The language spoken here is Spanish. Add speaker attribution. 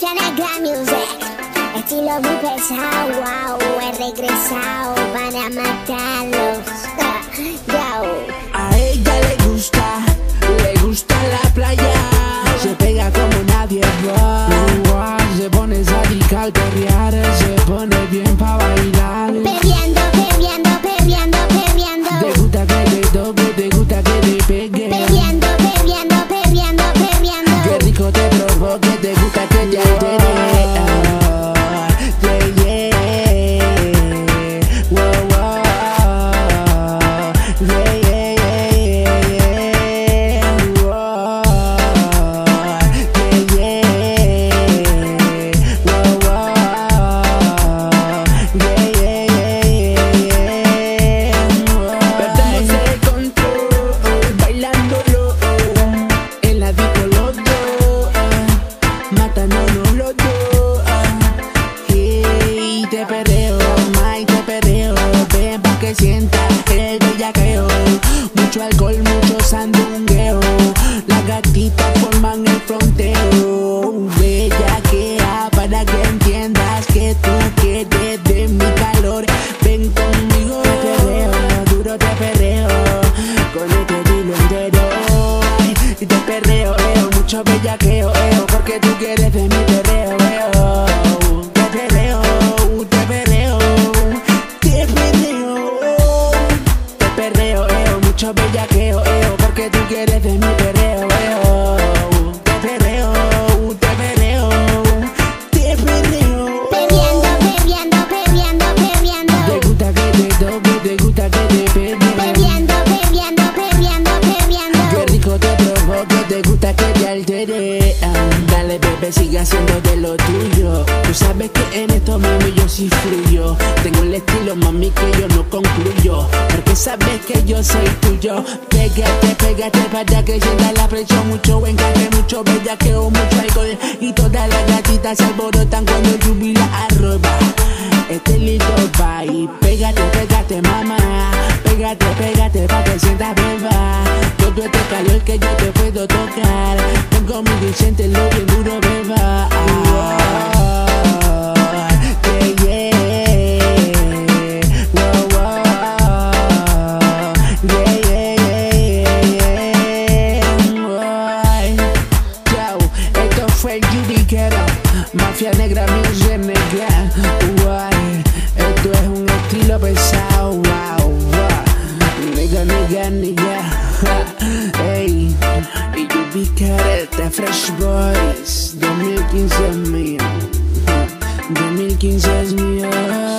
Speaker 1: Shanaga Music, estilo muy pesado, wow, he regresado para matarlos.
Speaker 2: A ella le gusta la playa, se pega como nadie va. Se pone sádica al perrear, se pone bien pa' bailar.
Speaker 1: Perreando, perreando, perreando, perreando.
Speaker 2: Te gusta que te toque, te gusta que te pegue.
Speaker 1: Perreando, perreando, perreando, perreando.
Speaker 2: Qué rico te provoque, te gusta que te altere. Te perreo, mai, te perreo. Ven pa' que sientas el bellaqueo. Mucho alcohol, mucho sandungueo. Las gatitas forman el fronteo. Bellaquea para que entiendas que tú quieres de mi calor. Ven conmigo, te perreo, duro te perreo. Con este estilo entero. Y te perreo, mucho bellaqueo, porque tú quieres de mi perreo, mucho bellaqueo, porque tú quieres de mi perreo, te perreo, te perreo, te perreo.
Speaker 1: Perreando, perreando, perreando, perreando.
Speaker 2: Te gusta que te toque, te gusta que te pegue.
Speaker 1: Perreando, perreando, perreando, perreando.
Speaker 2: Qué rico te provoque, te gusta que te altere. Dale bebé, sigue haciendo de lo tuyo. Tú sabes que en esto mami yo sí fluyo. Tengo el estilo mami que yo no concluyo, porque sabes que yo soy tuyo. Pégate, pégate para que sientas la presión. Mucho encaje, mucho bellaqueo, mucho alcohol. Y todas las gatitas se alborotan cuando el Yubi la arroba. Este lindo va y pégate, pégate mamá. Pégate, pégate pa' que sientas beba. Todo este calor que yo te puedo tocar. Ven conmigo y siéntelo bien duro beba. Mafia negra, mi renegada. Esto es un estilo pesado. Nigga, nigga, nigga. Hey, y Yubi Carrera, The Fresh Boys. 2015 es mío. 2015 es mío.